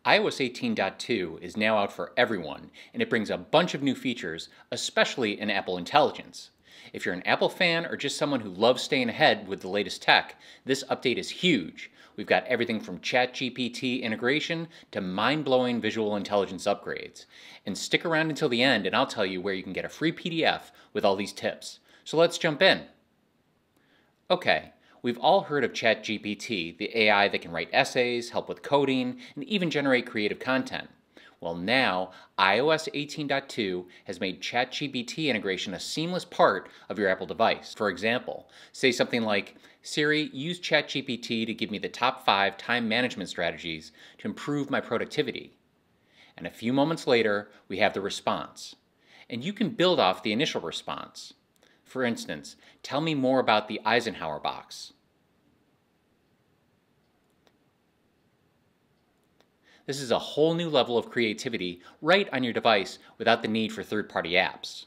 iOS 18.2 is now out for everyone, and it brings a bunch of new features, especially in Apple Intelligence. If you're an Apple fan or just someone who loves staying ahead with the latest tech, this update is huge. We've got everything from ChatGPT integration to mind-blowing visual intelligence upgrades. And stick around until the end and I'll tell you where you can get a free PDF with all these tips. So let's jump in. Okay. We've all heard of ChatGPT, the AI that can write essays, help with coding, and even generate creative content. Well, now, iOS 18.2 has made ChatGPT integration a seamless part of your Apple device. For example, say something like, Siri, use ChatGPT to give me the top 5 time management strategies to improve my productivity. And a few moments later, we have the response. And you can build off the initial response. For instance, tell me more about the Eisenhower box. This is a whole new level of creativity right on your device without the need for third-party apps.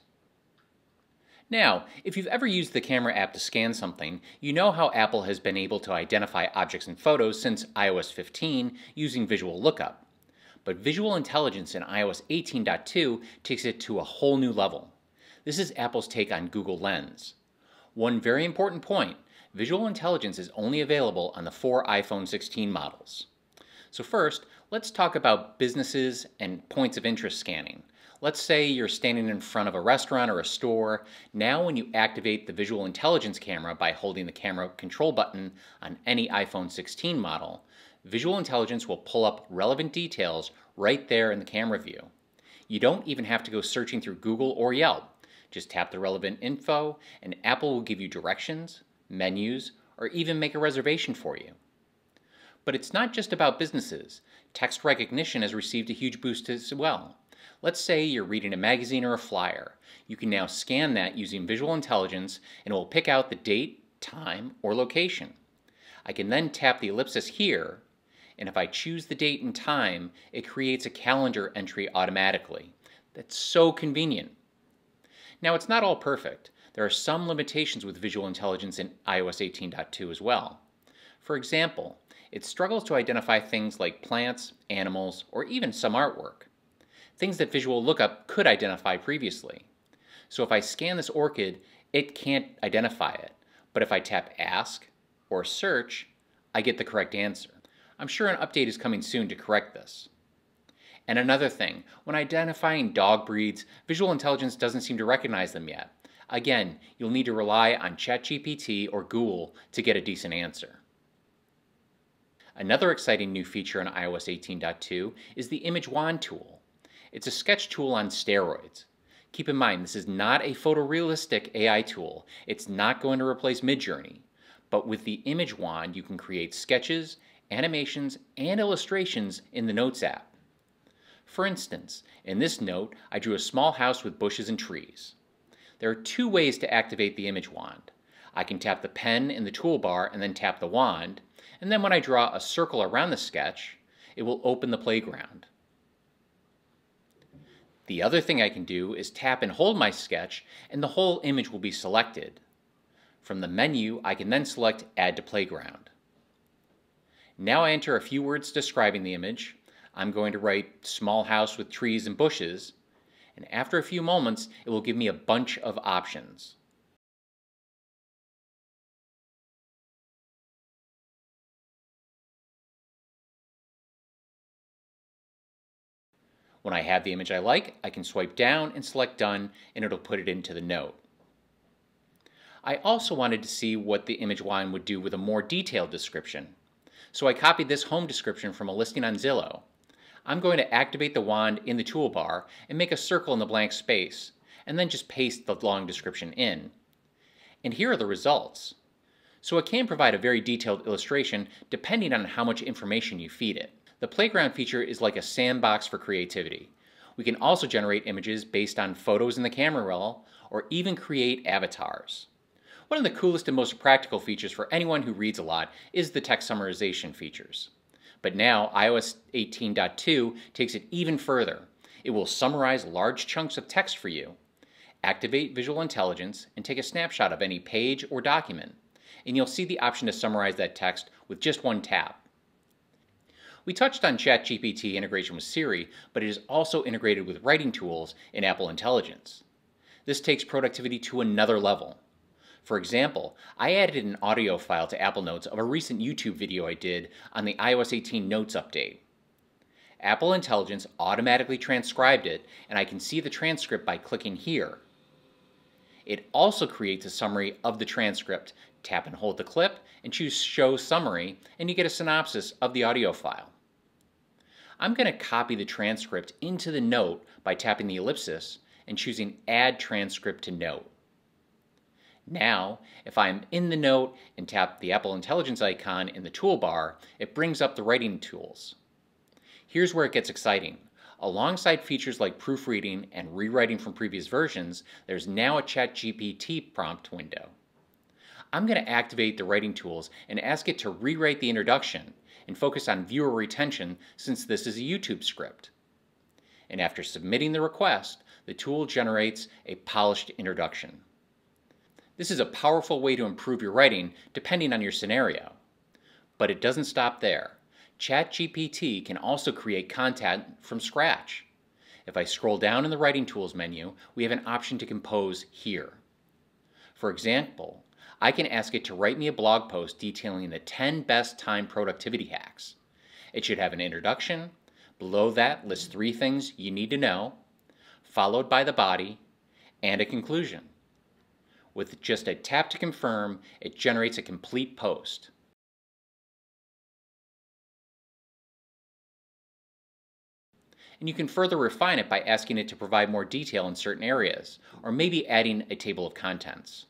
Now, if you've ever used the camera app to scan something, you know how Apple has been able to identify objects in photos since iOS 15 using visual lookup. But visual intelligence in iOS 18.2 takes it to a whole new level. This is Apple's take on Google Lens. One very important point, visual intelligence is only available on the 4 iPhone 16 models. So first, let's talk about businesses and points of interest scanning. Let's say you're standing in front of a restaurant or a store. Now when you activate the visual intelligence camera by holding the camera control button on any iPhone 16 model, visual intelligence will pull up relevant details right there in the camera view. You don't even have to go searching through Google or Yelp. Just tap the relevant info and Apple will give you directions, menus, or even make a reservation for you. But it's not just about businesses. Text recognition has received a huge boost as well. Let's say you're reading a magazine or a flyer. You can now scan that using visual intelligence and it will pick out the date, time, or location. I can then tap the ellipsis here, and if I choose the date and time, it creates a calendar entry automatically. That's so convenient. Now, it's not all perfect. There are some limitations with visual intelligence in iOS 18.2 as well. For example, it struggles to identify things like plants, animals, or even some artwork. Things that visual lookup could identify previously. So if I scan this orchid, it can't identify it. But if I tap Ask or Search, I get the correct answer. I'm sure an update is coming soon to correct this. And another thing, when identifying dog breeds, visual intelligence doesn't seem to recognize them yet. Again, you'll need to rely on ChatGPT or Google to get a decent answer. Another exciting new feature in iOS 18.2 is the Image Wand tool. It's a sketch tool on steroids. Keep in mind, this is not a photorealistic AI tool. It's not going to replace Midjourney. But with the Image Wand, you can create sketches, animations, and illustrations in the Notes app. For instance, in this note, I drew a small house with bushes and trees. There are 2 ways to activate the Image Wand. I can tap the pen in the toolbar and then tap the wand, and then when I draw a circle around the sketch, it will open the playground. The other thing I can do is tap and hold my sketch, and the whole image will be selected. From the menu, I can then select Add to Playground. Now I enter a few words describing the image. I'm going to write small house with trees and bushes, and after a few moments, it will give me a bunch of options. When I have the image I like, I can swipe down and select Done, and it'll put it into the note. I also wanted to see what the Image Wand would do with a more detailed description. So I copied this home description from a listing on Zillow. I'm going to activate the wand in the toolbar and make a circle in the blank space, and then just paste the long description in. And here are the results. So it can provide a very detailed illustration depending on how much information you feed it. The playground feature is like a sandbox for creativity. We can also generate images based on photos in the camera roll, or even create avatars. One of the coolest and most practical features for anyone who reads a lot is the text summarization features. But now iOS 18.2 takes it even further. It will summarize large chunks of text for you. Activate visual intelligence and take a snapshot of any page or document, and you'll see the option to summarize that text with just one tap. We touched on ChatGPT integration with Siri, but it is also integrated with writing tools in Apple Intelligence. This takes productivity to another level. For example, I added an audio file to Apple Notes of a recent YouTube video I did on the iOS 18 Notes update. Apple Intelligence automatically transcribed it, and I can see the transcript by clicking here. It also creates a summary of the transcript. Tap and hold the clip and choose Show Summary, and you get a synopsis of the audio file. I'm going to copy the transcript into the note by tapping the ellipsis and choosing Add Transcript to Note. Now, if I'm in the note and tap the Apple Intelligence icon in the toolbar, it brings up the writing tools. Here's where it gets exciting. Alongside features like proofreading and rewriting from previous versions, there's now a ChatGPT prompt window. I'm going to activate the writing tools and ask it to rewrite the introduction and focus on viewer retention since this is a YouTube script. And after submitting the request, the tool generates a polished introduction. This is a powerful way to improve your writing depending on your scenario. But it doesn't stop there. ChatGPT can also create content from scratch. If I scroll down in the Writing Tools menu, we have an option to compose here. For example, I can ask it to write me a blog post detailing the 10 best time productivity hacks. It should have an introduction. Below that lists 3 things you need to know, followed by the body, and a conclusion. With just a tap to confirm, it generates a complete post. And you can further refine it by asking it to provide more detail in certain areas, or maybe adding a table of contents.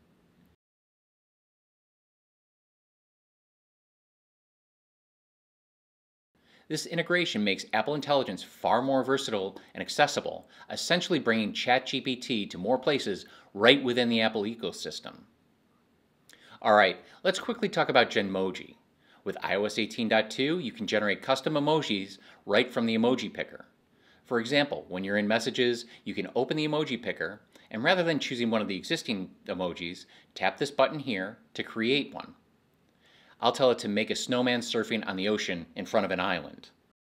This integration makes Apple Intelligence far more versatile and accessible, essentially bringing ChatGPT to more places right within the Apple ecosystem. Alright, let's quickly talk about Genmoji. With iOS 18.2, you can generate custom emojis right from the emoji picker. For example, when you're in Messages, you can open the emoji picker, and rather than choosing one of the existing emojis, tap this button here to create one. I'll tell it to make a snowman surfing on the ocean in front of an island.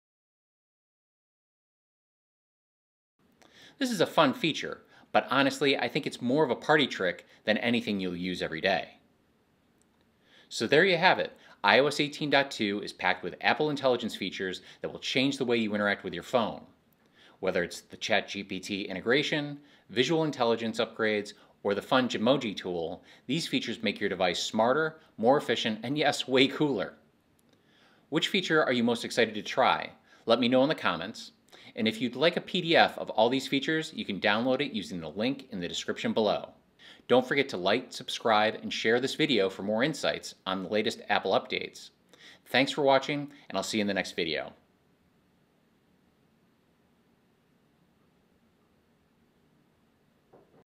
This is a fun feature, but honestly, I think it's more of a party trick than anything you'll use every day. So there you have it. iOS 18.2 is packed with Apple Intelligence features that will change the way you interact with your phone. Whether it's the ChatGPT integration, visual intelligence upgrades, or the fun Genmoji tool, these features make your device smarter, more efficient, and yes, way cooler. Which feature are you most excited to try? Let me know in the comments. And if you'd like a PDF of all these features, you can download it using the link in the description below. Don't forget to like, subscribe, and share this video for more insights on the latest Apple updates. Thanks for watching, and I'll see you in the next video.